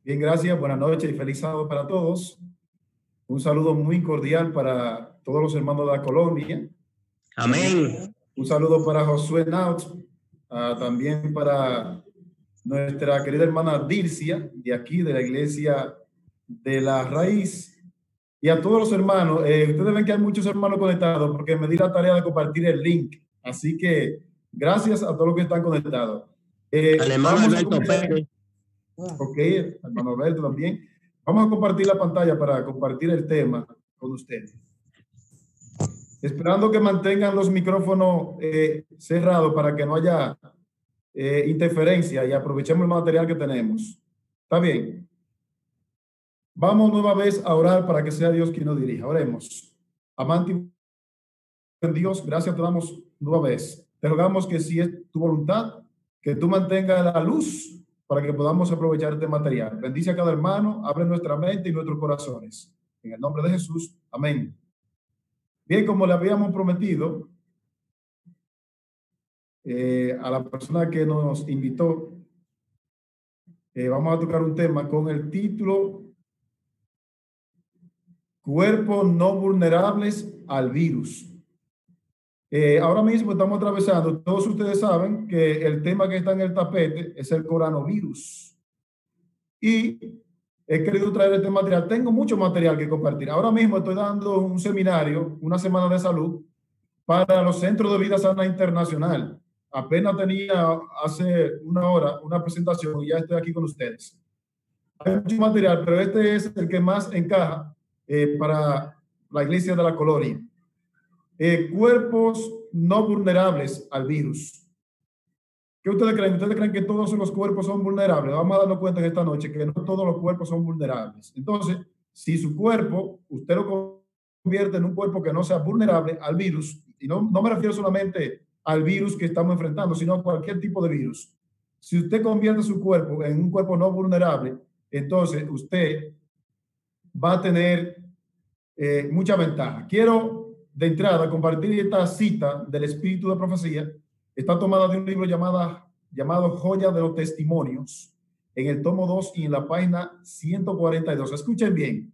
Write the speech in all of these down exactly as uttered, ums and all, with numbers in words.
Bien, gracias. Buenas noches y feliz sábado para todos. Un saludo muy cordial para todos los hermanos de la colonia. Amén. Un saludo para Josué Naut, uh, también para nuestra querida hermana Dircia, de aquí, de la iglesia de la Raíz. Y a todos los hermanos, eh, ustedes ven que hay muchos hermanos conectados porque me di la tarea de compartir el link. Así que gracias a todos los que están conectados. Eh, Al hermano Alberto Pérez. Ok, hermano Alberto también. Vamos a compartir la pantalla para compartir el tema con ustedes. Esperando que mantengan los micrófonos eh, cerrados para que no haya eh, interferencia y aprovechemos el material que tenemos. ¿Está bien? Vamos nueva vez a orar para que sea Dios quien nos dirija. Oremos. Amante Dios, gracias te damos nueva vez. Te rogamos que si es tu voluntad, que tú mantengas la luz para que podamos aprovechar este material. Bendice a cada hermano, abre nuestra mente y nuestros corazones. En el nombre de Jesús, amén. Bien, como le habíamos prometido eh, a la persona que nos invitó, eh, vamos a tocar un tema con el título Cuerpos no vulnerables al virus. Eh, ahora mismo estamos atravesando, todos ustedes saben que el tema que está en el tapete es el coronavirus. Y he querido traer este material. Tengo mucho material que compartir. Ahora mismo estoy dando un seminario, una semana de salud, para los Centros de Vida Sana Internacional. Apenas tenía hace una hora una presentación y ya estoy aquí con ustedes. Hay mucho material, pero este es el que más encaja eh, para la iglesia de la colonia. Eh, cuerpos no vulnerables al virus. ¿Qué ustedes creen? ¿Ustedes creen que todos los cuerpos son vulnerables? Vamos a darnos cuenta en esta noche que no todos los cuerpos son vulnerables. Entonces, si su cuerpo, usted lo convierte en un cuerpo que no sea vulnerable al virus, y no, no me refiero solamente al virus que estamos enfrentando, sino a cualquier tipo de virus. Si usted convierte su cuerpo en un cuerpo no vulnerable, entonces usted va a tener eh, mucha ventaja. Quiero de entrada compartir esta cita del Espíritu de Profecía. Está tomada de un libro llamada, llamado Joya de los Testimonios, en el tomo dos y en la página ciento cuarenta y dos. Escuchen bien.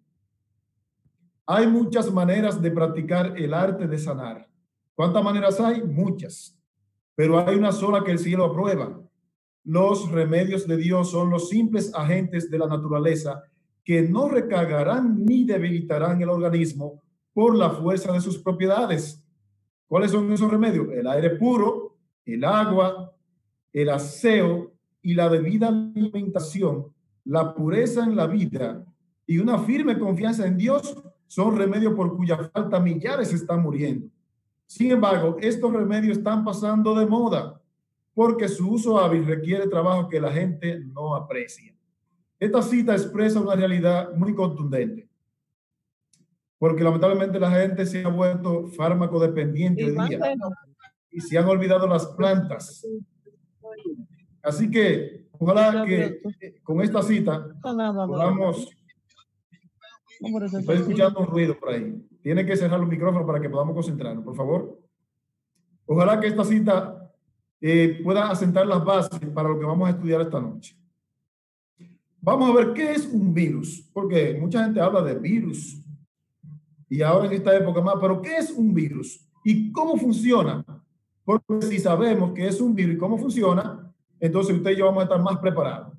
Hay muchas maneras de practicar el arte de sanar. ¿Cuántas maneras hay? Muchas. Pero hay una sola que el cielo aprueba. Los remedios de Dios son los simples agentes de la naturaleza que no recargarán ni debilitarán el organismo por la fuerza de sus propiedades. ¿Cuáles son esos remedios? El aire puro, el agua, el aseo y la debida alimentación, la pureza en la vida y una firme confianza en Dios son remedios por cuya falta millares están muriendo. Sin embargo, estos remedios están pasando de moda porque su uso hábil requiere trabajo que la gente no aprecia. Esta cita expresa una realidad muy contundente, porque lamentablemente la gente se ha vuelto fármaco dependiente hoy día y se han olvidado las plantas. Así que ojalá que con esta cita podamos... Estoy escuchando un ruido por ahí. Tiene que cerrar los micrófonos para que podamos concentrarnos, por favor. Ojalá que esta cita eh, pueda asentar las bases para lo que vamos a estudiar esta noche. Vamos a ver qué es un virus, porque mucha gente habla de virus y ahora en esta época más, pero ¿qué es un virus? ¿Y cómo funciona? Porque si sabemos qué es un virus y cómo funciona, entonces usted y yo vamos a estar más preparados.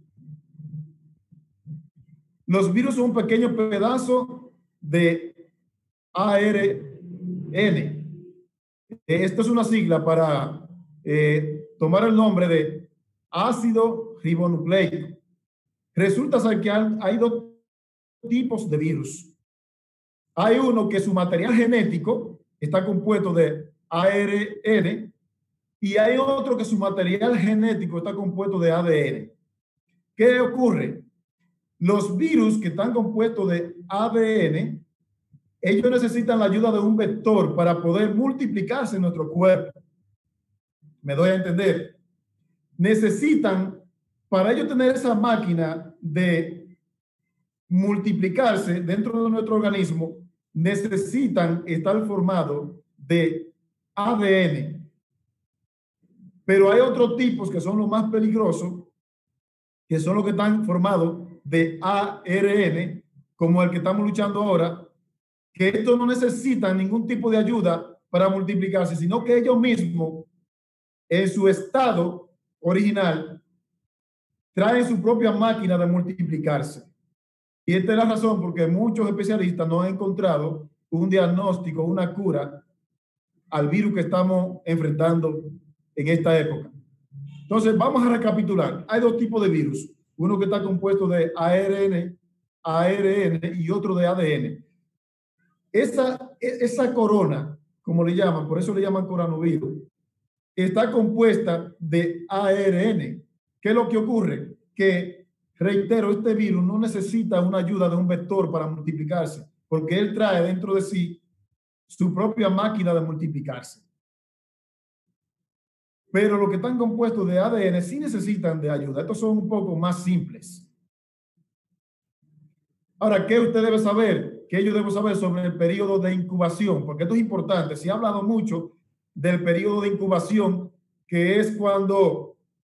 Los virus son un pequeño pedazo de A R N. Esto es una sigla para eh, tomar el nombre de ácido ribonucleico. Resulta ser que hay dos tipos de virus. Hay uno que su material genético está compuesto de A R N y hay otro que su material genético está compuesto de A D N. ¿Qué ocurre? Los virus que están compuestos de A D N, ellos necesitan la ayuda de un vector para poder multiplicarse en nuestro cuerpo. ¿Me doy a entender? Necesitan, para ellos tener esa máquina de multiplicarse dentro de nuestro organismo, necesitan estar formados de A D N. Pero hay otros tipos que son los más peligrosos, que son los que están formados de A R N, como el que estamos luchando ahora, que estos no necesitan ningún tipo de ayuda para multiplicarse, sino que ellos mismos, en su estado original, traen su propia máquina de multiplicarse. Y esta es la razón porque muchos especialistas no han encontrado un diagnóstico, una cura al virus que estamos enfrentando en esta época. Entonces, vamos a recapitular. Hay dos tipos de virus. Uno que está compuesto de A R N, A R N y otro de A D N. Esa, esa corona, como le llaman, por eso le llaman coronavirus, está compuesta de A R N. ¿Qué es lo que ocurre? Que, reitero, este virus no necesita una ayuda de un vector para multiplicarse, porque él trae dentro de sí su propia máquina de multiplicarse. Pero los que están compuestos de A D N sí necesitan de ayuda. Estos son un poco más simples. Ahora, ¿qué usted debe saber? ¿Qué yo debo saber sobre el periodo de incubación? Porque esto es importante. Se ha hablado mucho del periodo de incubación, que es cuando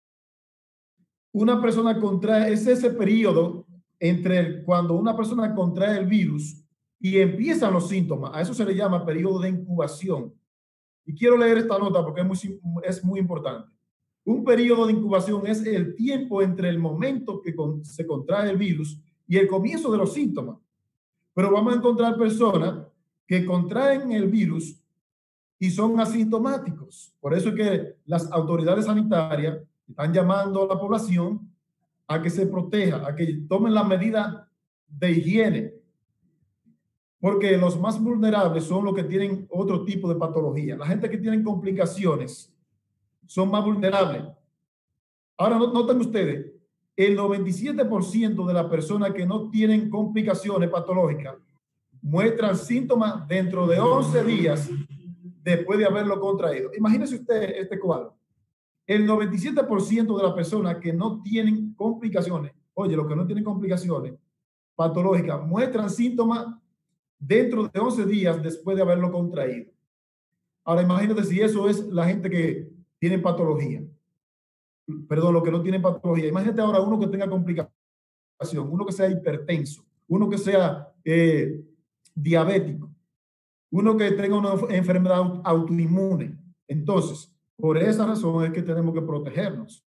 una persona contrae, es ese periodo entre el, cuando una persona contrae el virus y empiezan los síntomas. A eso se le llama periodo de incubación. Y quiero leer esta nota porque es muy, es muy importante. Un periodo de incubación es el tiempo entre el momento que con, se contrae el virus y el comienzo de los síntomas. Pero vamos a encontrar personas que contraen el virus y son asintomáticos. Por eso es que las autoridades sanitarias están llamando a la población a que se proteja, a que tomen la medida de higiene. Porque los más vulnerables son los que tienen otro tipo de patología. La gente que tiene complicaciones son más vulnerables. Ahora, noten ustedes, el noventa y siete por ciento de las personas que no tienen complicaciones patológicas muestran síntomas dentro de once días después de haberlo contraído. Imagínese usted este cuadro. El noventa y siete por ciento de las personas que no tienen complicaciones, oye, los que no tienen complicaciones patológicas, muestran síntomas dentro de once días después de haberlo contraído. Ahora imagínate si eso es la gente que tiene patología. Perdón, los que no tienen patología. Imagínate ahora uno que tenga complicación, uno que sea hipertenso, uno que sea eh, diabético, uno que tenga una enfermedad autoinmune. Entonces, por esa razón es que tenemos que protegernos.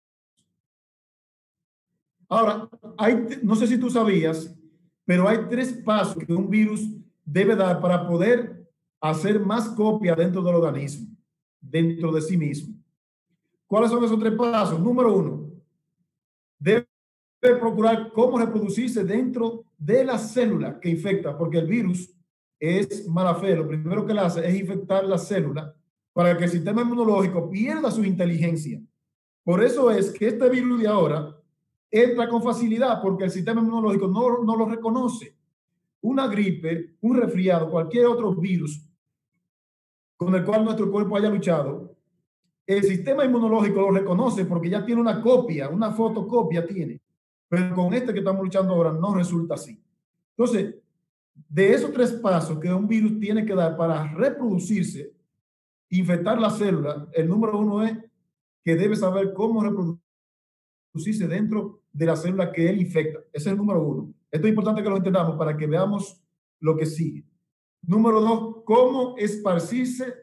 Ahora, hay, no sé si tú sabías, pero hay tres pasos que un virus debe dar para poder hacer más copia dentro del organismo, dentro de sí mismo. ¿Cuáles son esos tres pasos? Número uno, debe procurar cómo reproducirse dentro de la célula que infecta, porque el virus es mala fe. Lo primero que le hace es infectar la célula para que el sistema inmunológico pierda su inteligencia. Por eso es que este virus de ahora entra con facilidad porque el sistema inmunológico no, no lo reconoce. Una gripe, un resfriado, cualquier otro virus con el cual nuestro cuerpo haya luchado, el sistema inmunológico lo reconoce porque ya tiene una copia, una fotocopia tiene. Pero con este que estamos luchando ahora no resulta así. Entonces, de esos tres pasos que un virus tiene que dar para reproducirse, infectar la célula, el número uno es que debe saber cómo reproducirse dentro de la célula que él infecta. Ese es el número uno. Esto es importante que lo entendamos para que veamos lo que sigue. Número dos, cómo esparcirse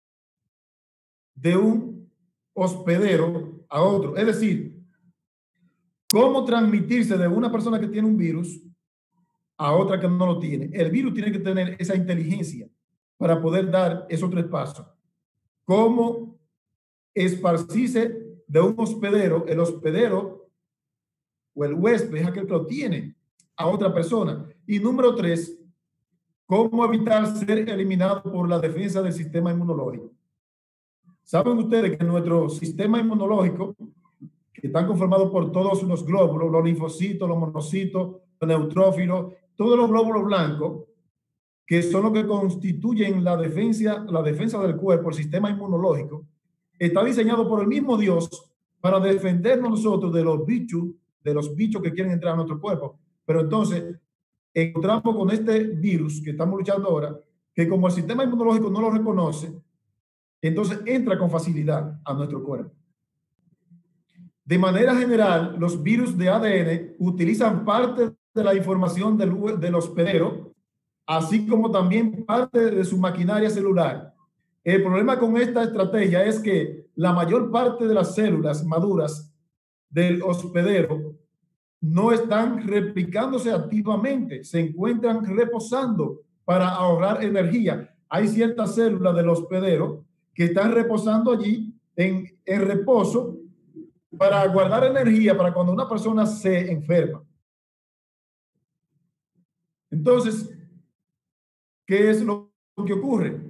de un hospedero a otro. Es decir, cómo transmitirse de una persona que tiene un virus a otra que no lo tiene. El virus tiene que tener esa inteligencia para poder dar esos tres pasos. Cómo esparcirse de un hospedero, el hospedero o el huésped es aquel que lo tiene, a otra persona. Y número tres, cómo evitar ser eliminado por la defensa del sistema inmunológico. Saben ustedes que nuestro sistema inmunológico, que están conformados por todos los glóbulos, los linfocitos, los monocitos, los neutrófilos, todos los glóbulos blancos, que son los que constituyen la defensa, la defensa del cuerpo, el sistema inmunológico, está diseñado por el mismo Dios para defendernos nosotros de los bichos, de los bichos que quieren entrar a nuestro cuerpo. Pero entonces, encontramos con este virus que estamos luchando ahora, que como el sistema inmunológico no lo reconoce, entonces entra con facilidad a nuestro cuerpo. De manera general, los virus de A D N utilizan parte de la información del, del hospedero, así como también parte de su maquinaria celular. El problema con esta estrategia es que la mayor parte de las células maduras del hospedero no están replicándose activamente, se encuentran reposando para ahorrar energía. Hay ciertas células del hospedero que están reposando allí en, en reposo para guardar energía para cuando una persona se enferma. Entonces, ¿qué es lo que ocurre?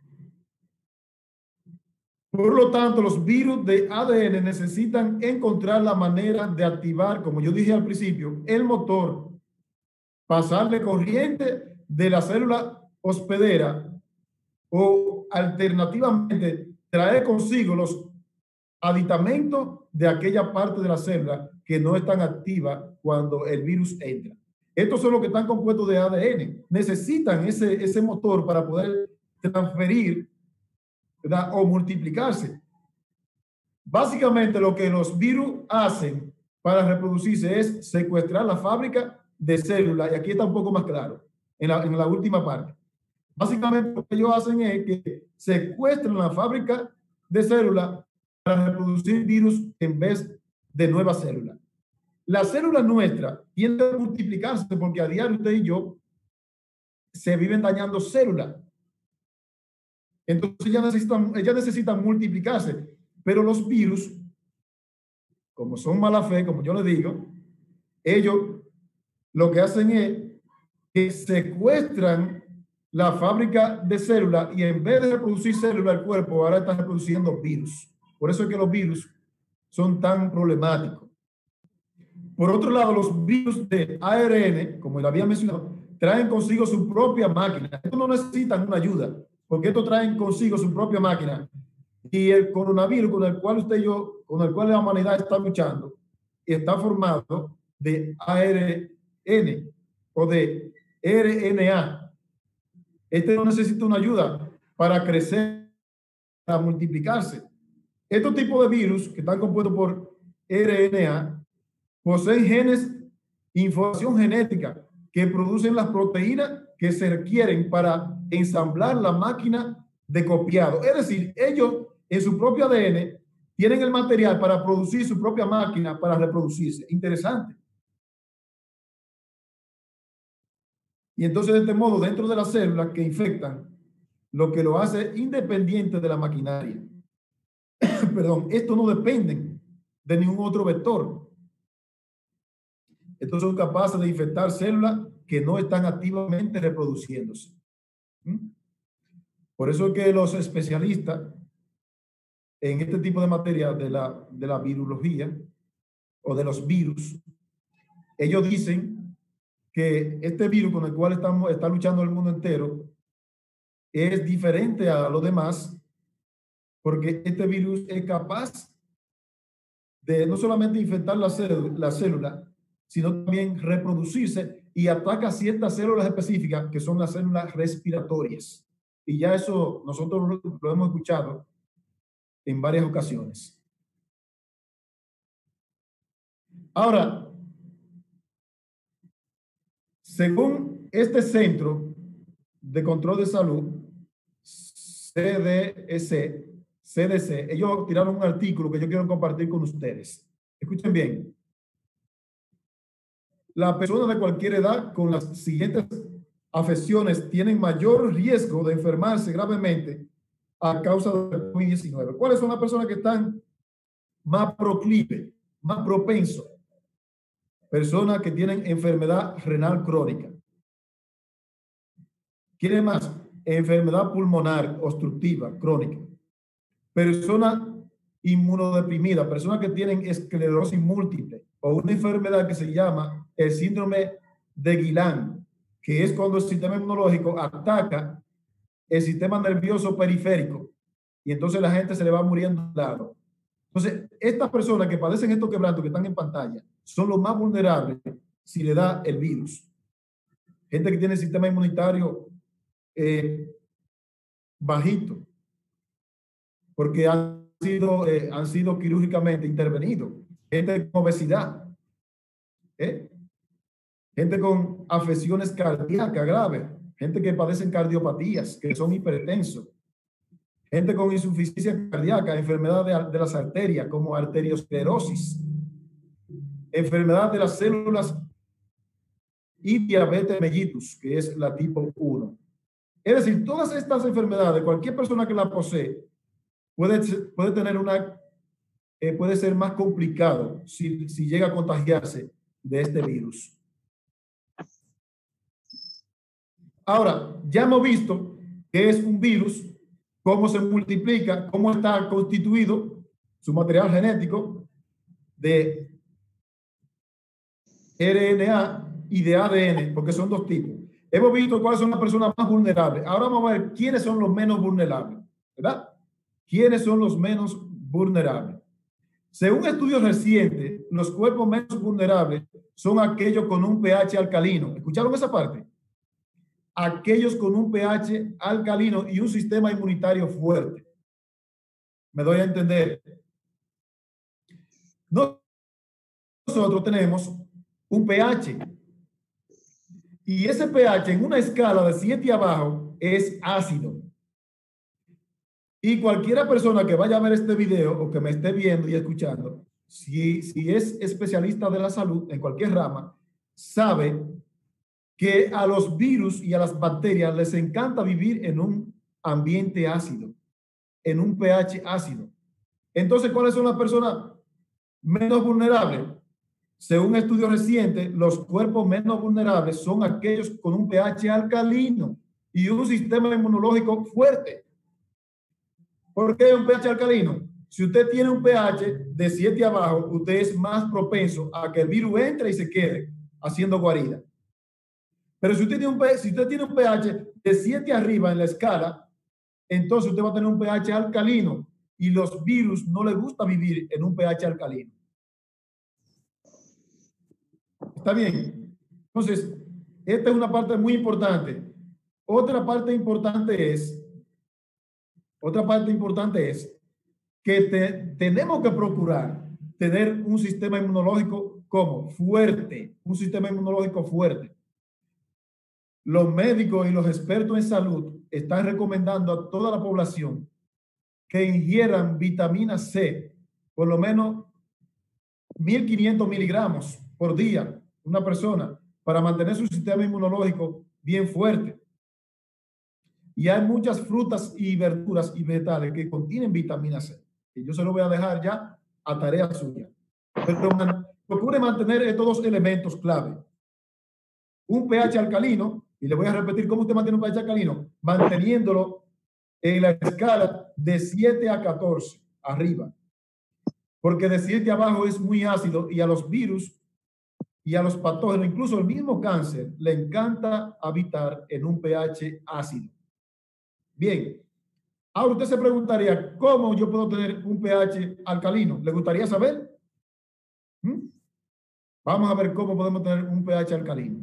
Por lo tanto, los virus de A D N necesitan encontrar la manera de activar, como yo dije al principio, el motor, pasarle corriente de la célula hospedera o alternativamente traer consigo los aditamentos de aquella parte de la célula que no están activas cuando el virus entra. Estos son los que están compuestos de A D N. Necesitan ese, ese motor para poder transferir, ¿verdad?, o multiplicarse. Básicamente lo que los virus hacen para reproducirse es secuestrar la fábrica de células, y aquí está un poco más claro, en la, en la última parte. Básicamente lo que ellos hacen es que secuestran la fábrica de células para reproducir virus en vez de nuevas células. La célula nuestra tiende a multiplicarse porque a diario usted y yo se viven dañando células. Entonces ellas necesitan, ellas necesitan multiplicarse, pero los virus, como son mala fe, como yo le digo, ellos lo que hacen es que secuestran la fábrica de células y en vez de reproducir células del cuerpo, ahora están reproduciendo virus. Por eso es que los virus son tan problemáticos. Por otro lado, los virus de A R N, como lo había mencionado, traen consigo su propia máquina. Estos no necesitan una ayuda, porque estos traen consigo su propia máquina. Y el coronavirus con el cual usted y yo, con el cual la humanidad está luchando, está formado de A R N o de R N A. Este no necesita una ayuda para crecer, para multiplicarse. Estos tipos de virus que están compuestos por R N A poseen genes, información genética que producen las proteínas que se requieren para ensamblar la máquina de copiado. Es decir, ellos en su propio A D N tienen el material para producir su propia máquina para reproducirse. Interesante. Y entonces, de este modo, dentro de las células que infectan, lo que lo hace independiente de la maquinaria. Perdón, estos no dependen de ningún otro vector. Estos son capaces de infectar células que no están activamente reproduciéndose. ¿Mm? Por eso es que los especialistas en este tipo de materia de la, de la virología o de los virus, ellos dicen que este virus con el cual estamos, está luchando el mundo entero es diferente a los demás porque este virus es capaz de no solamente infectar la célula, la célula, sino también reproducirse y ataca ciertas células específicas que son las células respiratorias. Y ya eso nosotros lo, lo hemos escuchado en varias ocasiones. Ahora, según este Centro de Control de Salud, C D C, C D C, ellos tiraron un artículo que yo quiero compartir con ustedes. Escuchen bien. Las personas de cualquier edad con las siguientes afecciones tienen mayor riesgo de enfermarse gravemente a causa del COVID diecinueve. ¿Cuáles son las personas que están más proclive, más propensos? Personas que tienen enfermedad renal crónica. ¿Quién más? Enfermedad pulmonar obstructiva crónica. Personas inmunodeprimidas, personas que tienen esclerosis múltiple o una enfermedad que se llama el síndrome de Guillain, que es cuando el sistema inmunológico ataca el sistema nervioso periférico y entonces la gente se le va muriendo al lado. Entonces, estas personas que padecen estos quebrantos que están en pantalla son los más vulnerables si le da el virus. Gente que tiene el sistema inmunitario eh, bajito, porque han sido, eh, han sido quirúrgicamente intervenidos. gente con obesidad, ¿eh? Gente con afecciones cardíacas graves, gente que padecen cardiopatías, que son hipertensos, gente con insuficiencia cardíaca, enfermedad de, de las arterias como arteriosclerosis, enfermedad de las células y diabetes mellitus, que es la tipo uno. Es decir, todas estas enfermedades, cualquier persona que la posee, puede, puede tener una, eh, puede ser más complicado si, si llega a contagiarse de este virus. Ahora, ya hemos visto qué es un virus, cómo se multiplica, cómo está constituido su material genético de R N A y de A D N, porque son dos tipos. Hemos visto cuáles son las personas más vulnerables. Ahora vamos a ver quiénes son los menos vulnerables, ¿verdad? ¿Quiénes son los menos vulnerables? Según estudios recientes, los cuerpos menos vulnerables son aquellos con un pH alcalino. ¿Escucharon esa parte? Aquellos con un pH alcalino y un sistema inmunitario fuerte. Me doy a entender. Nosotros tenemos un pH y ese pH en una escala de siete abajo es ácido. Y cualquiera persona que vaya a ver este video o que me esté viendo y escuchando, si, si es especialista de la salud en cualquier rama, sabe que a los virus y a las bacterias les encanta vivir en un ambiente ácido, en un pH ácido. Entonces, ¿cuáles son las personas menos vulnerables? Según estudios recientes, los cuerpos menos vulnerables son aquellos con un pH alcalino y un sistema inmunológico fuerte. ¿Por qué un pH alcalino? Si usted tiene un pH de siete abajo, usted es más propenso a que el virus entre y se quede haciendo guarida. Pero si usted tiene un, si usted tiene un pH de siete arriba en la escala, entonces usted va a tener un pH alcalino y los virus no les gusta vivir en un pH alcalino. ¿Está bien? Entonces, esta es una parte muy importante. Otra parte importante es, otra parte importante es que te, tenemos que procurar tener un sistema inmunológico como fuerte, un sistema inmunológico fuerte. Los médicos y los expertos en salud están recomendando a toda la población que ingieran vitamina C, por lo menos mil quinientos miligramos por día, una persona, para mantener su sistema inmunológico bien fuerte. Y hay muchas frutas y verduras y vegetales que contienen vitamina C. Y yo se lo voy a dejar ya a tarea suya. Pero man, procure mantener estos dos elementos clave. Un pH alcalino, y le voy a repetir cómo usted mantiene un pH alcalino, manteniéndolo en la escala de siete a catorce arriba. Porque de siete abajo es muy ácido y a los virus y a los patógenos, incluso el mismo cáncer, le encanta habitar en un pH ácido. Bien, ahora usted se preguntaría, ¿cómo yo puedo tener un pH alcalino? ¿Le gustaría saber? ¿Mm? Vamos a ver cómo podemos tener un pH alcalino.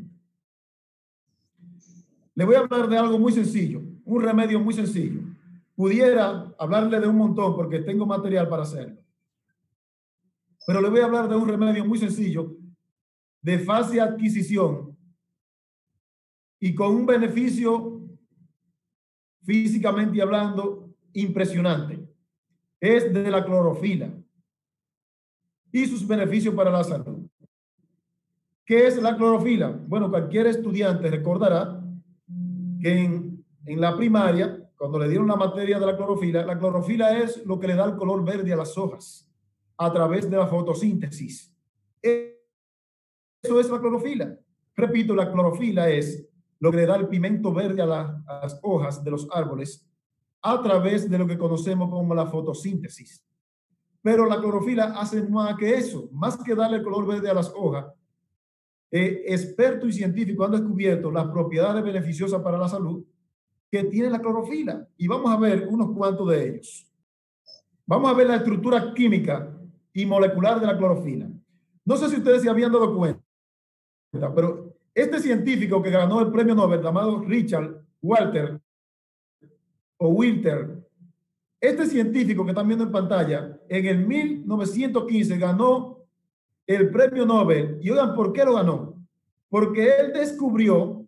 Le voy a hablar de algo muy sencillo, un remedio muy sencillo. Pudiera hablarle de un montón porque tengo material para hacerlo. Pero le voy a hablar de un remedio muy sencillo, de fácil adquisición y con un beneficio físicamente hablando impresionante. Es de la clorofila y sus beneficios para la salud. ¿Qué es la clorofila? Bueno, cualquier estudiante recordará que en, en la primaria, cuando le dieron la materia de la clorofila, la clorofila es lo que le da el color verde a las hojas a través de la fotosíntesis. Eso es la clorofila. Repito, la clorofila es lo que le da el pigmento verde a, la, a las hojas de los árboles a través de lo que conocemos como la fotosíntesis. Pero la clorofila hace más que eso, más que darle el color verde a las hojas. Eh, expertos y científicos han descubierto las propiedades beneficiosas para la salud que tiene la clorofila. Y vamos a ver unos cuantos de ellos. Vamos a ver la estructura química y molecular de la clorofila. No sé si ustedes se habían dado cuenta, pero este científico que ganó el premio Nobel, llamado Richard Walter o Wilter, este científico que están viendo en pantalla, en el mil novecientos quince ganó el premio Nobel. Y oigan, ¿por qué lo ganó? Porque él descubrió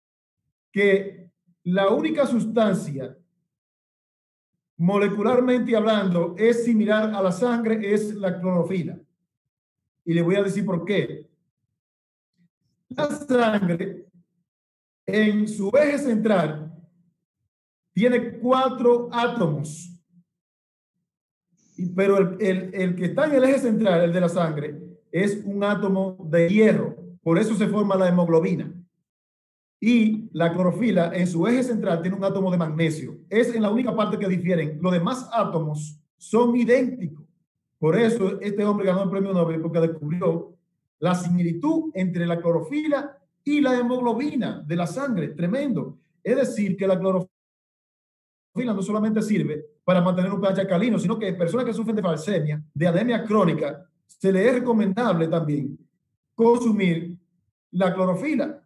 que la única sustancia, molecularmente hablando, es similar a la sangre, es la clorofila. Y le voy a decir por qué. La sangre, en su eje central, tiene cuatro átomos. Y, pero el, el, el que está en el eje central, el de la sangre, es un átomo de hierro. Por eso se forma la hemoglobina. Y la clorofila en su eje central tiene un átomo de magnesio. Es en la única parte que difieren. Los demás átomos son idénticos. Por eso este hombre ganó el premio Nobel, porque descubrió la similitud entre la clorofila y la hemoglobina de la sangre. Tremendo. Es decir, que la clorofila no solamente sirve para mantener un pH alcalino, sino que personas que sufren de falsemia, de anemia crónica, se les es recomendable también consumir la clorofila.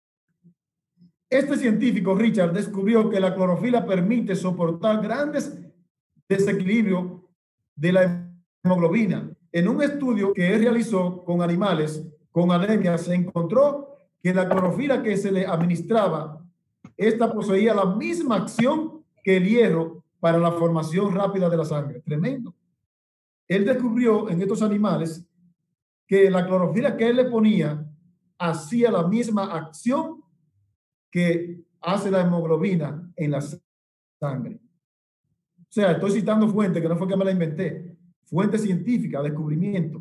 Este científico, Richard, descubrió que la clorofila permite soportar grandes desequilibrios de la hemoglobina. En un estudio que él realizó con animales con anemia, se encontró que la clorofila que se le administraba, esta poseía la misma acción que el hierro para la formación rápida de la sangre. Tremendo. Él descubrió en estos animales que la clorofila que él le ponía hacía la misma acción que hace la hemoglobina en la sangre. O sea, estoy citando fuentes, que no fue que me la inventé. Fuente científica, descubrimiento.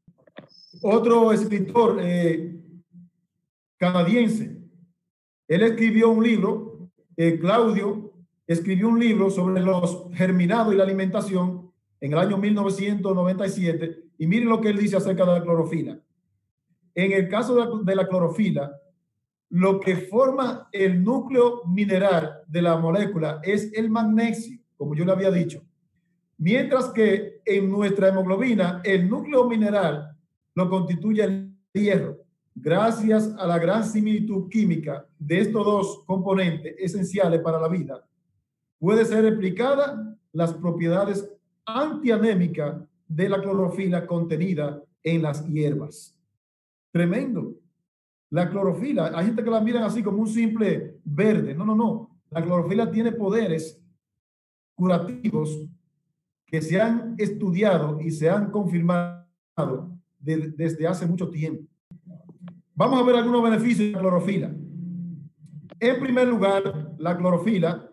Otro escritor eh, canadiense, él escribió un libro, eh, Claudio, escribió un libro sobre los germinados y la alimentación en el año mil novecientos noventa y siete, y miren lo que él dice acerca de la clorofila. En el caso de la, de la clorofila, lo que forma el núcleo mineral de la molécula es el magnesio, como yo le había dicho. Mientras que en nuestra hemoglobina, el núcleo mineral lo constituye el hierro. Gracias a la gran similitud química de estos dos componentes esenciales para la vida, puede ser explicada las propiedades antianémicas de la clorofila contenida en las hierbas. Tremendo. La clorofila, hay gente que la miran así como un simple verde. No, no, no. La clorofila tiene poderes curativos que se han estudiado y se han confirmado de, desde hace mucho tiempo. Vamos a ver algunos beneficios de la clorofila. En primer lugar, la clorofila,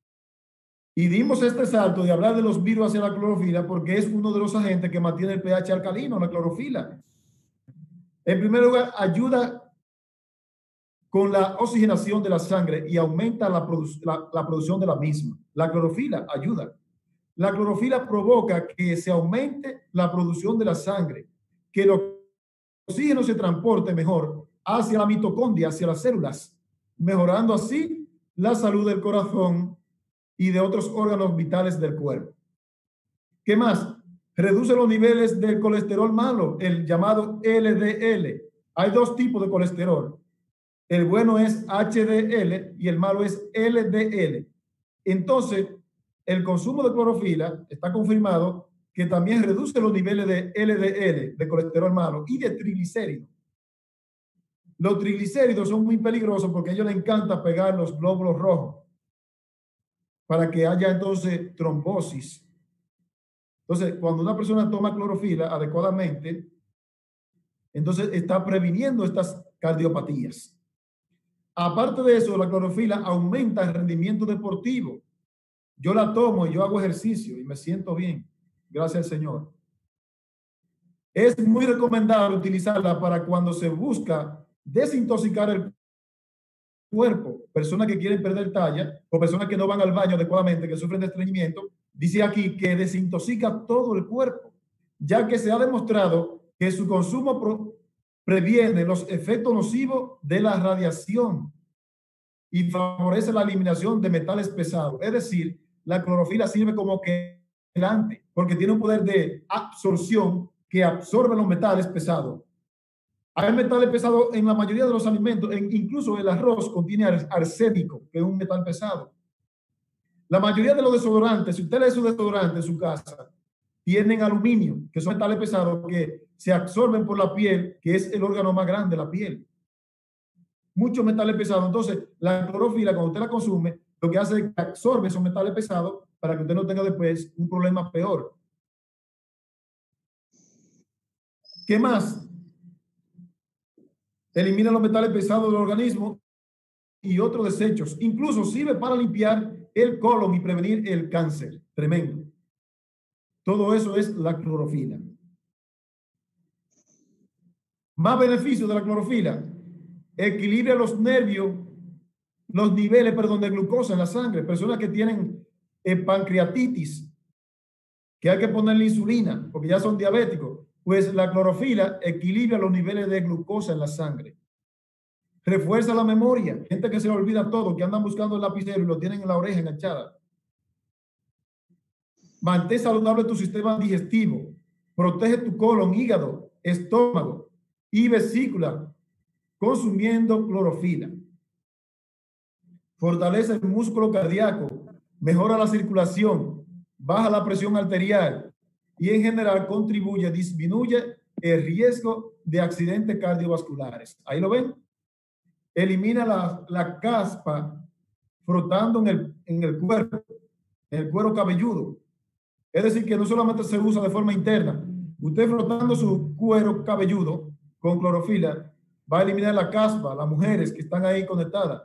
y dimos este salto de hablar de los virus hacia la clorofila porque es uno de los agentes que mantiene el pH alcalino, la clorofila. En primer lugar, ayuda con la oxigenación de la sangre y aumenta la, produ la, la producción de la misma. La clorofila ayuda. La clorofila provoca que se aumente la producción de la sangre, que el oxígeno se transporte mejor hacia la mitocondria, hacia las células, mejorando así la salud del corazón y de otros órganos vitales del cuerpo. ¿Qué más? Reduce los niveles del colesterol malo, el llamado L D L. Hay dos tipos de colesterol. El bueno es H D L y el malo es L D L. Entonces, el consumo de clorofila está confirmado que también reduce los niveles de L D L, de colesterol malo, y de triglicéridos. Los triglicéridos son muy peligrosos porque a ellos les encanta pegar los glóbulos rojos para que haya entonces trombosis. Entonces, cuando una persona toma clorofila adecuadamente, entonces está previniendo estas cardiopatías. Aparte de eso, la clorofila aumenta el rendimiento deportivo. Yo la tomo y yo hago ejercicio y me siento bien, gracias al Señor. Es muy recomendable utilizarla para cuando se busca desintoxicar el cuerpo. Personas que quieren perder talla o personas que no van al baño adecuadamente, que sufren de estreñimiento, dice aquí que desintoxica todo el cuerpo, ya que se ha demostrado que su consumo pro previene los efectos nocivos de la radiación y favorece la eliminación de metales pesados. Es decir, la clorofila sirve como quelante porque tiene un poder de absorción que absorbe los metales pesados. Hay metales pesados en la mayoría de los alimentos, en, incluso el arroz contiene arsénico, que es un metal pesado. La mayoría de los desodorantes, si usted lee su desodorante en su casa, tienen aluminio, que son metales pesados que se absorben por la piel, que es el órgano más grande, la piel. Muchos metales pesados. Entonces, la clorofila, cuando usted la consume, lo que hace es que absorbe esos metales pesados para que usted no tenga después un problema peor. ¿Qué más? Elimina los metales pesados del organismo y otros desechos. Incluso sirve para limpiar el colon y prevenir el cáncer. Tremendo. Todo eso es la clorofila. Más beneficios de la clorofila. Equilibra los nervios, los niveles, perdón, de glucosa en la sangre. Personas que tienen eh, pancreatitis, que hay que ponerle insulina porque ya son diabéticos. Pues la clorofila equilibra los niveles de glucosa en la sangre. Refuerza la memoria. Gente que se olvida todo, que andan buscando el lapicero y lo tienen en la oreja enganchada. Mantén saludable tu sistema digestivo. Protege tu colon, hígado, estómago y vesícula consumiendo clorofila. Fortalece el músculo cardíaco. Mejora la circulación. Baja la presión arterial. Y en general contribuye, disminuye el riesgo de accidentes cardiovasculares. Ahí lo ven. Elimina la, la caspa frotando en el, en el cuerpo, en el cuero cabelludo. Es decir, que no solamente se usa de forma interna. Usted frotando su cuero cabelludo con clorofila va a eliminar la caspa, las mujeres que están ahí conectadas.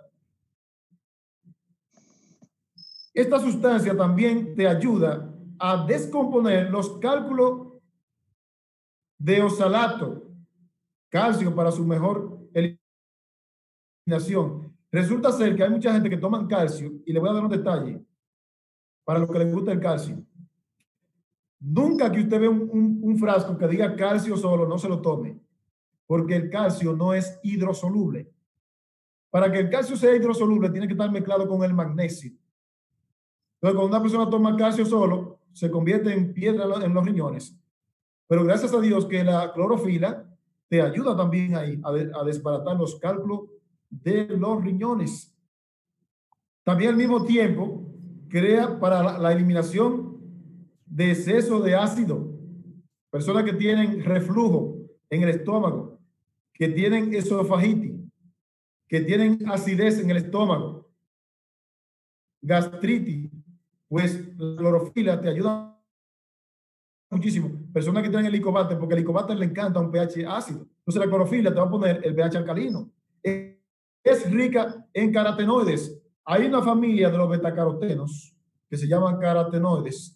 Esta sustancia también te ayuda a descomponer los cálculos de oxalato, calcio para su mejor eliminación. Resulta ser que hay mucha gente que toman calcio, y le voy a dar un detalle para los que les gusta el calcio. Nunca que usted vea un, un, un frasco que diga calcio solo, no se lo tome, porque el calcio no es hidrosoluble. Para que el calcio sea hidrosoluble, tiene que estar mezclado con el magnesio. Entonces, cuando una persona toma calcio solo, se convierte en piedra en los riñones. Pero gracias a Dios que la clorofila te ayuda también ahí a, de, a desbaratar los cálculos de los riñones. También al mismo tiempo crea para la, la eliminación de exceso de ácido. Personas que tienen reflujo en el estómago, que tienen esofagitis, que tienen acidez en el estómago, gastritis, pues la clorofila te ayuda muchísimo. Personas que tienen helicobacter, porque el helicobacter le encanta un pH ácido. Entonces la clorofila te va a poner el pH alcalino. Es rica en carotenoides. Hay una familia de los betacarotenos que se llaman carotenoides.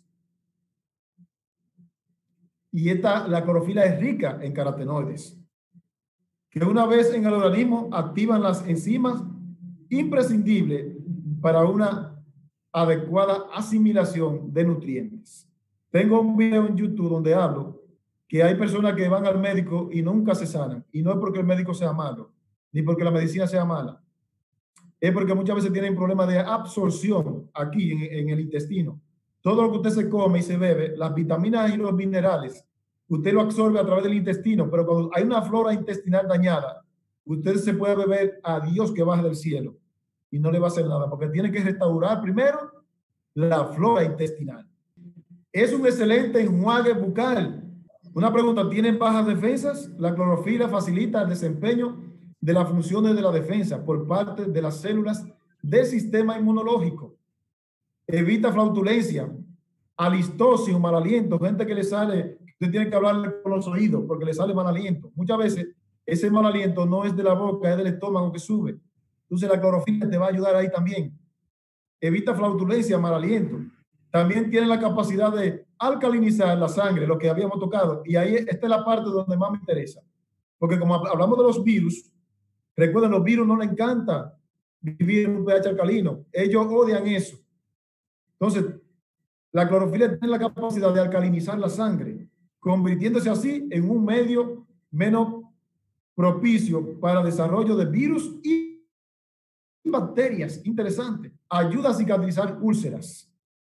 Y esta, la clorofila es rica en carotenoides, que una vez en el organismo activan las enzimas imprescindibles para una adecuada asimilación de nutrientes. Tengo un video en YouTube donde hablo que hay personas que van al médico y nunca se sanan. Y no es porque el médico sea malo, ni porque la medicina sea mala. Es porque muchas veces tienen problemas de absorción aquí en, en el intestino. Todo lo que usted se come y se bebe, las vitaminas y los minerales, usted lo absorbe a través del intestino, pero cuando hay una flora intestinal dañada, usted se puede beber a Dios que baja del cielo y no le va a hacer nada, porque tiene que restaurar primero la flora intestinal. Es un excelente enjuague bucal. Una pregunta, ¿tienen bajas defensas? La clorofila facilita el desempeño de las funciones de la defensa por parte de las células del sistema inmunológico. Evita flautulencia, alistosis, mal aliento, gente que le sale, usted tiene que hablarle con los oídos porque le sale mal aliento. Muchas veces ese mal aliento no es de la boca, es del estómago que sube. Entonces la clorofila te va a ayudar ahí también. Evita flautulencia, mal aliento. También tiene la capacidad de alcalinizar la sangre, lo que habíamos tocado. Y ahí esta es la parte donde más me interesa. Porque como hablamos de los virus, recuerden, los virus no les encanta vivir en un pH alcalino. Ellos odian eso. Entonces, la clorofila tiene la capacidad de alcalinizar la sangre, convirtiéndose así en un medio menos propicio para el desarrollo de virus y bacterias. Interesante. Ayuda a cicatrizar úlceras.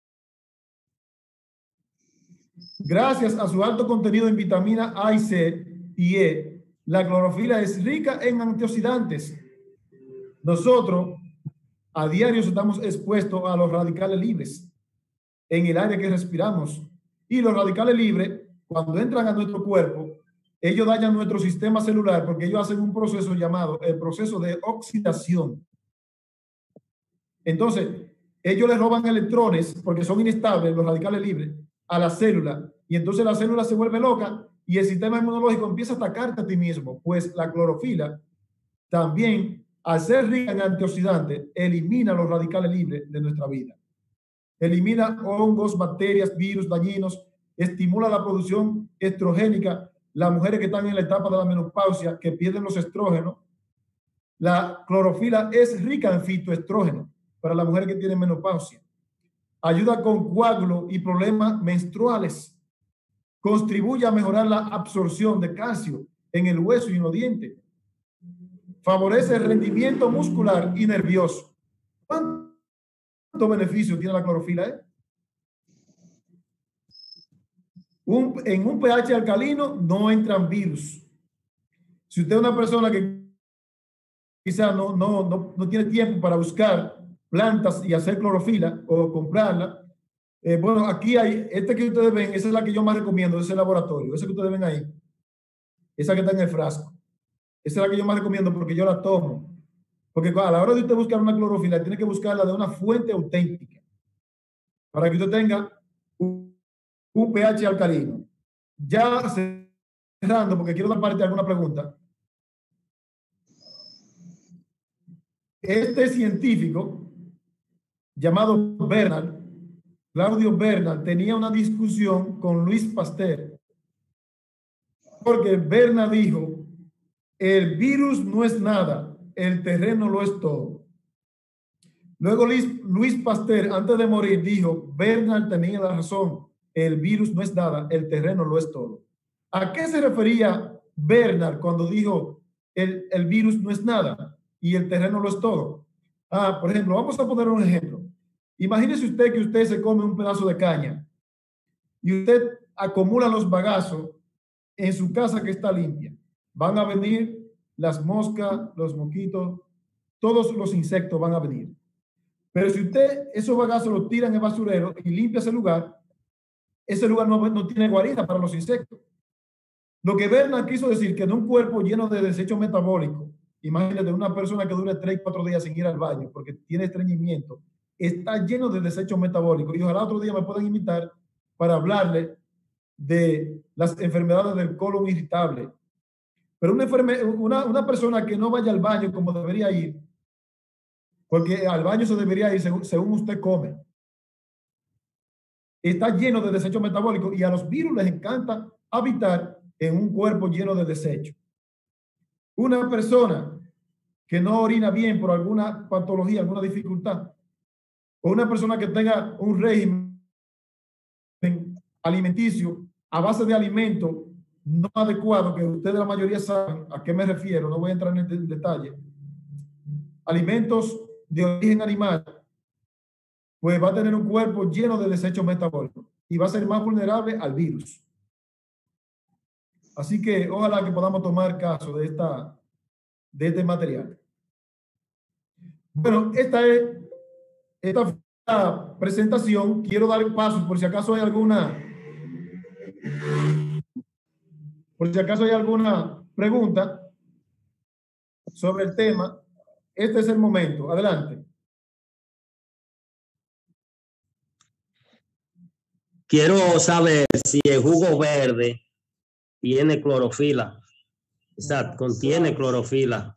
Gracias a su alto contenido en vitamina A y C y E, la clorofila es rica en antioxidantes. Nosotros a diario estamos expuestos a los radicales libres en el aire que respiramos. Y los radicales libres, cuando entran a nuestro cuerpo, ellos dañan nuestro sistema celular porque ellos hacen un proceso llamado el proceso de oxidación. Entonces, ellos le roban electrones porque son inestables, los radicales libres, a la célula. Y entonces la célula se vuelve loca y el sistema inmunológico empieza a atacarte a ti mismo. Pues la clorofila también, al ser rica en antioxidantes, elimina los radicales libres de nuestra vida. Elimina hongos, bacterias, virus dañinos, estimula la producción estrogénica. Las mujeres que están en la etapa de la menopausia, que pierden los estrógenos, la clorofila es rica en fitoestrógenos para las mujeres que tienen menopausia. Ayuda con coágulos y problemas menstruales. Contribuye a mejorar la absorción de calcio en el hueso y en los dientes. Favorece el rendimiento muscular y nervioso. ¿Cuántos beneficios tiene la clorofila? Eh? Un, en un pH alcalino no entran virus. Si usted es una persona que quizás no, no, no, no tiene tiempo para buscar plantas y hacer clorofila o comprarla, eh, bueno, aquí hay, este que ustedes ven, esa es la que yo más recomiendo, ese laboratorio, esa que ustedes ven ahí, esa que está en el frasco, esa es la que yo más recomiendo porque yo la tomo. Porque a la hora de usted buscar una clorofila, tiene que buscarla de una fuente auténtica para que usted tenga un, un pH alcalino. Ya cerrando, porque quiero dar parte de alguna pregunta. Este científico llamado Bernard, Claudio Bernard, tenía una discusión con Luis Pasteur, porque Bernard dijo, el virus no es nada, el terreno lo es todo. Luego Luis, Luis Pasteur, antes de morir, dijo, Bernard tenía la razón, el virus no es nada, el terreno lo es todo. ¿A qué se refería Bernard cuando dijo, el, el virus no es nada y el terreno lo es todo? Ah, por ejemplo, vamos a poner un ejemplo. Imagínese usted que usted se come un pedazo de caña y usted acumula los bagazos en su casa que está limpia. Van a venir las moscas, los mosquitos, todos los insectos van a venir. Pero si usted esos bagazos los tira en el basurero y limpia ese lugar, ese lugar no, no tiene guarida para los insectos. Lo que Bernard quiso decir que en un cuerpo lleno de desechos metabólicos, imagínate una persona que dure tres, cuatro días sin ir al baño porque tiene estreñimiento, está lleno de desechos metabólicos. Y ojalá otro día me puedan invitar para hablarle de las enfermedades del colon irritable. Pero una, enferme, una, una persona que no vaya al baño como debería ir, porque al baño se debería ir según, según usted come, está lleno de desechos metabólicos y a los virus les encanta habitar en un cuerpo lleno de desechos. Una persona que no orina bien por alguna patología, alguna dificultad, o una persona que tenga un régimen alimenticio a base de alimentos no adecuados, que ustedes la mayoría saben a qué me refiero, no voy a entrar en detalle, alimentos de origen animal, pues va a tener un cuerpo lleno de desechos metabólicos y va a ser más vulnerable al virus. Así que ojalá que podamos tomar caso de, esta, de este material. Bueno, esta es esta la presentación. Quiero dar pasos por si acaso hay alguna por si acaso hay alguna pregunta sobre el tema. Este es el momento. Adelante. Quiero saber si el jugo verde tiene clorofila. Exacto, contiene clorofila.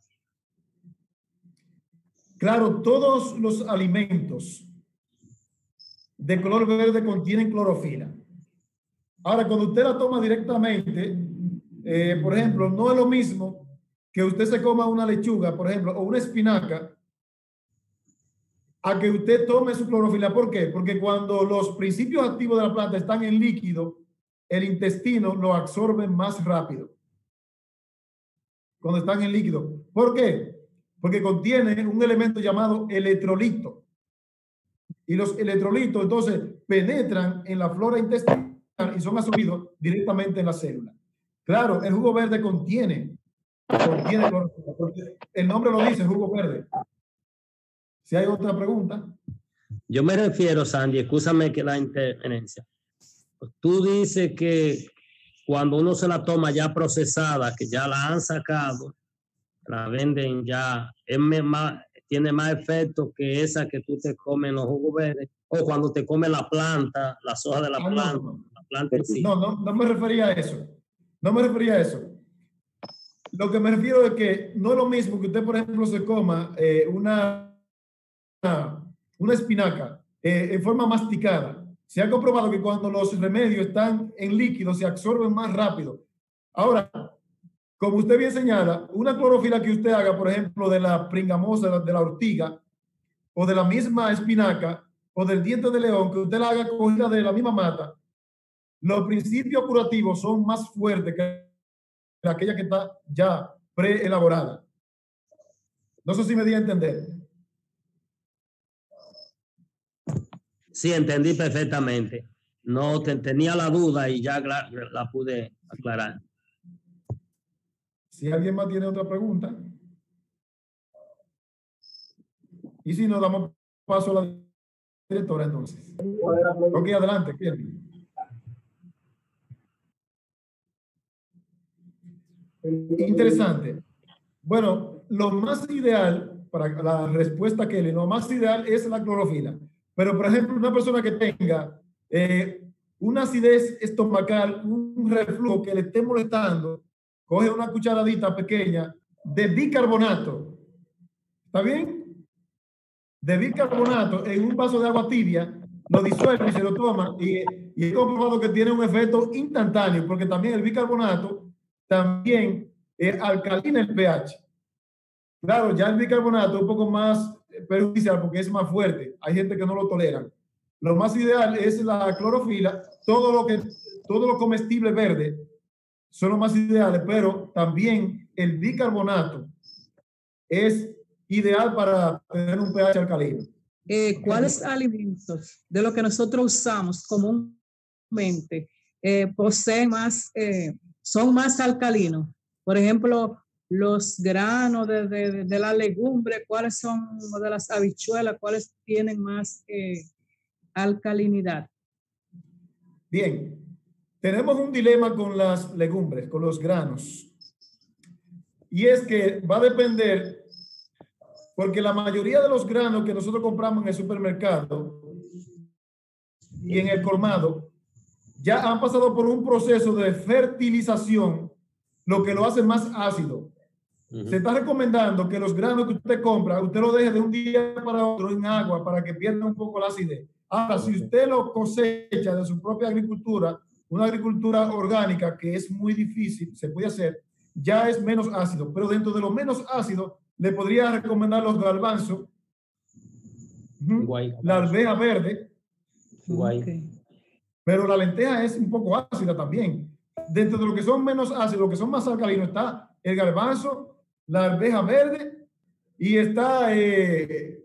Claro, todos los alimentos de color verde contienen clorofila. Ahora, cuando usted la toma directamente, eh, por ejemplo, no es lo mismo que usted se coma una lechuga, por ejemplo, o una espinaca, a que usted tome su clorofila. ¿Por qué? Porque cuando los principios activos de la planta están en líquido, el intestino lo absorbe más rápido. Cuando están en líquido. ¿Por qué? Porque contiene un elemento llamado electrolito. Y los electrolitos entonces penetran en la flora intestinal y son absorbidos directamente en la célula. Claro, el jugo verde contiene, contiene clorofila, porque el nombre lo dice, jugo verde. Si hay otra pregunta. Yo me refiero, Sandy, escúchame que la interferencia. Tú dices que cuando uno se la toma ya procesada, que ya la han sacado, la venden ya, es más, tiene más efecto que esa que tú te comes en los jugos verdes, o cuando te comes la planta, las hojas de la Ah, planta, no, no, la planta en sí. no, no, no me refería a eso. No me refería a eso. Lo que me refiero es que no es lo mismo que usted, por ejemplo, se coma eh, una, una, una espinaca eh, en forma masticada. Se ha comprobado que cuando los remedios están en líquido se absorben más rápido. Ahora, como usted bien señala, una clorofila que usted haga, por ejemplo, de la pringamosa, de la ortiga, o de la misma espinaca, o del diente de león, que usted la haga cogida de la misma mata, los principios curativos son más fuertes que aquella que está ya preelaborada. No sé si me di a entender. Sí, entendí perfectamente. No te, tenía la duda y ya la, la pude aclarar. Si alguien más tiene otra pregunta. Y si no, damos paso a la directora entonces. Ok, adelante, Kelvin. Interesante. Bueno, lo más ideal para la respuesta, Kelly, lo más ideal es la clorofila. Pero, por ejemplo, una persona que tenga eh, una acidez estomacal, un reflujo que le esté molestando, coge una cucharadita pequeña de bicarbonato. ¿Está bien? De bicarbonato en un vaso de agua tibia, lo disuelve y se lo toma. Y, y he comprobado que tiene un efecto instantáneo, porque también el bicarbonato también eh, alcalina el pH. Claro, ya el bicarbonato es un poco más perjudicial porque es más fuerte. Hay gente que no lo tolera. Lo más ideal es la clorofila. Todo lo que, todo lo comestible verde son los más ideales, pero también el bicarbonato es ideal para tener un pH alcalino. Eh, ¿Cuáles alimentos de lo que nosotros usamos comúnmente eh, poseen más, eh, son más alcalinos? Por ejemplo, los granos de, de, de la legumbre, ¿cuáles son de las habichuelas? ¿Cuáles tienen más eh, alcalinidad? Bien, tenemos un dilema con las legumbres, con los granos. Y es que va a depender, porque la mayoría de los granos que nosotros compramos en el supermercado y en el colmado ya han pasado por un proceso de fertilización, lo que lo hace más ácido. Uh-huh. Se está recomendando que los granos que usted compra, usted lo deje de un día para otro en agua para que pierda un poco la acidez. Ahora, si usted lo cosecha de su propia agricultura, una agricultura orgánica que es muy difícil, se puede hacer, ya es menos ácido, pero dentro de lo menos ácido le podría recomendar los garbanzos, uh-huh, la arveja verde, okay. Pero la lenteja es un poco ácida también. Dentro de lo que son menos ácidos, lo que son más alcalinos, está el garbanzo, la arveja verde y está eh,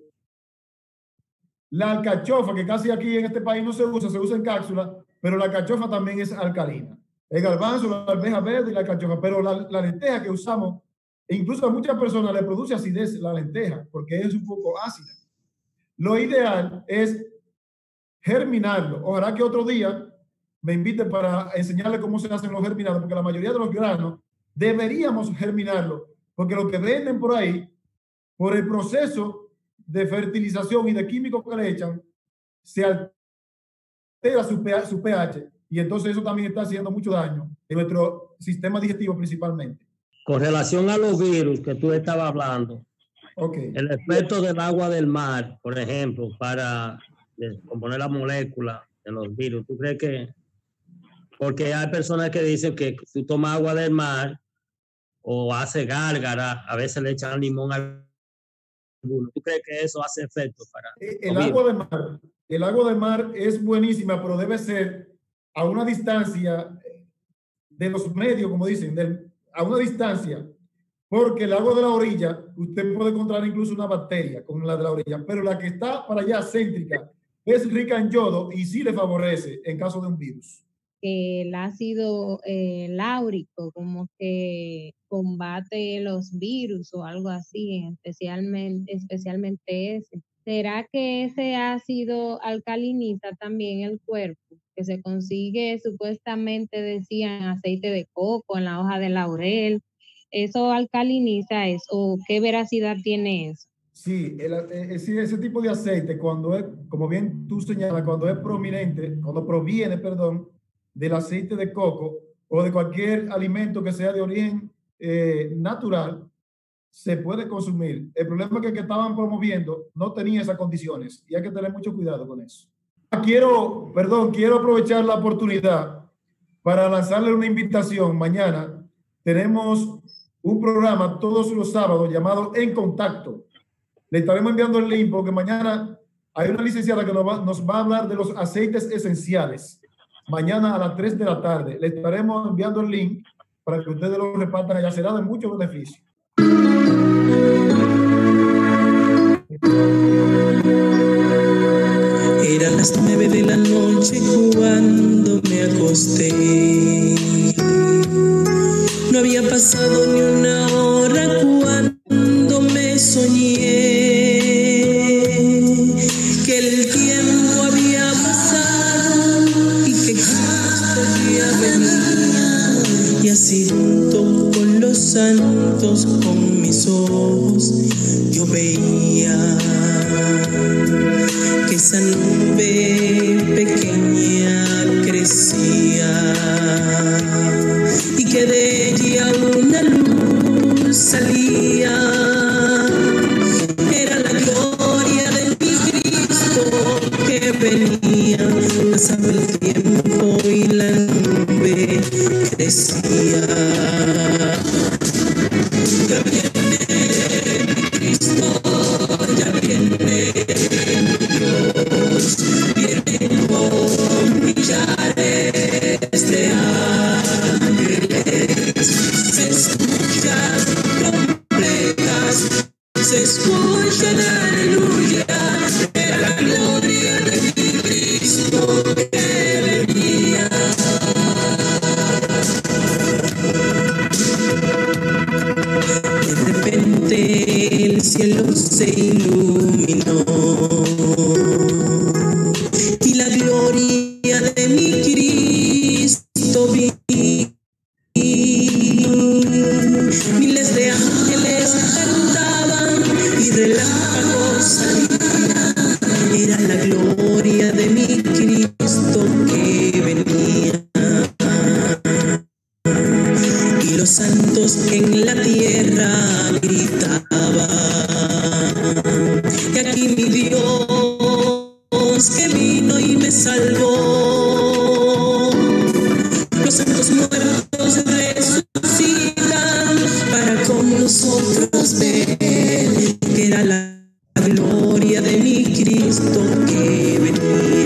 la alcachofa, que casi aquí en este país no se usa, se usa en cápsula, pero la alcachofa también es alcalina. El garbanzo, la arveja verde y la alcachofa, pero la, la lenteja que usamos, e incluso a muchas personas le produce acidez la lenteja, porque es un poco ácida. Lo ideal es germinarlo. Ojalá que otro día me invite para enseñarle cómo se hacen los germinados, porque la mayoría de los granos deberíamos germinarlo, porque lo que venden por ahí, por el proceso de fertilización y de químicos que le echan, se altera su pH, su pH y entonces eso también está haciendo mucho daño en nuestro sistema digestivo principalmente. Con relación a los virus que tú estabas hablando, okay. El efecto del agua del mar, por ejemplo, para descomponer la molécula de los virus, ¿tú crees que? Porque hay personas que dicen que tú tomas agua del mar o hace gárgara, a veces le echan limón al alguno. ¿Tú crees que eso hace efecto para el agua de mar? El agua de mar es buenísima, pero debe ser a una distancia de los medios, como dicen, de, a una distancia, porque el agua de la orilla, usted puede encontrar incluso una bacteria con la de la orilla, pero la que está para allá céntrica es rica en yodo y sí le favorece en caso de un virus. El ácido eh, láurico como que combate los virus o algo así, especialmente, especialmente ese. ¿Será que ese ácido alcaliniza también el cuerpo? que se consigue supuestamente, decían, aceite de coco en la hoja de laurel. ¿Eso alcaliniza eso? ¿O qué veracidad tiene eso? Sí, el, eh, sí, ese tipo de aceite, cuando es, como bien tú señalas, cuando es prominente, cuando proviene, perdón, del aceite de coco o de cualquier alimento que sea de origen eh, natural, se puede consumir. El problema es que el que estaban promoviendo no tenía esas condiciones y hay que tener mucho cuidado con eso. Quiero, perdón, quiero aprovechar la oportunidad para lanzarle una invitación. Mañana tenemos un programa todos los sábados llamado En Contacto. Le estaremos enviando el link porque mañana hay una licenciada que nos va, nos va a hablar de los aceites esenciales. Mañana a las tres de la tarde. Le estaremos enviando el link para que ustedes lo repartan allá. Será de mucho beneficio. Eran las nueve de la noche cuando me acosté. No había pasado ni una hora cuando me soñé que el tiempo había pasado y que Cristo ya venía. Y así junto con los santos, con mis ojos, yo veía que esa nube pequeña crecía y que de ella una luz salía. Era la gloria de mi Cristo que venía. Pasaba el tiempo y la nube crecía. Ya viene mi Cristo, ya viene Dios, vienen con millares de ángeles. Se escuchan trompetas, se escuchan aleluya. Era la gloria de mi Cristo que venía. De repente el cielo se iluminó y la gloria de mi Cristo vi. Miles de ángeles cantaban y relámpagos salían. Era la gloria de mi Cristo que venía. Y los santos en la tierra gritaban: y aquí mi Dios que vino y me salvó. Los santos muertos resucitan para con nosotros ver que era la gloria de mi Cristo que venía.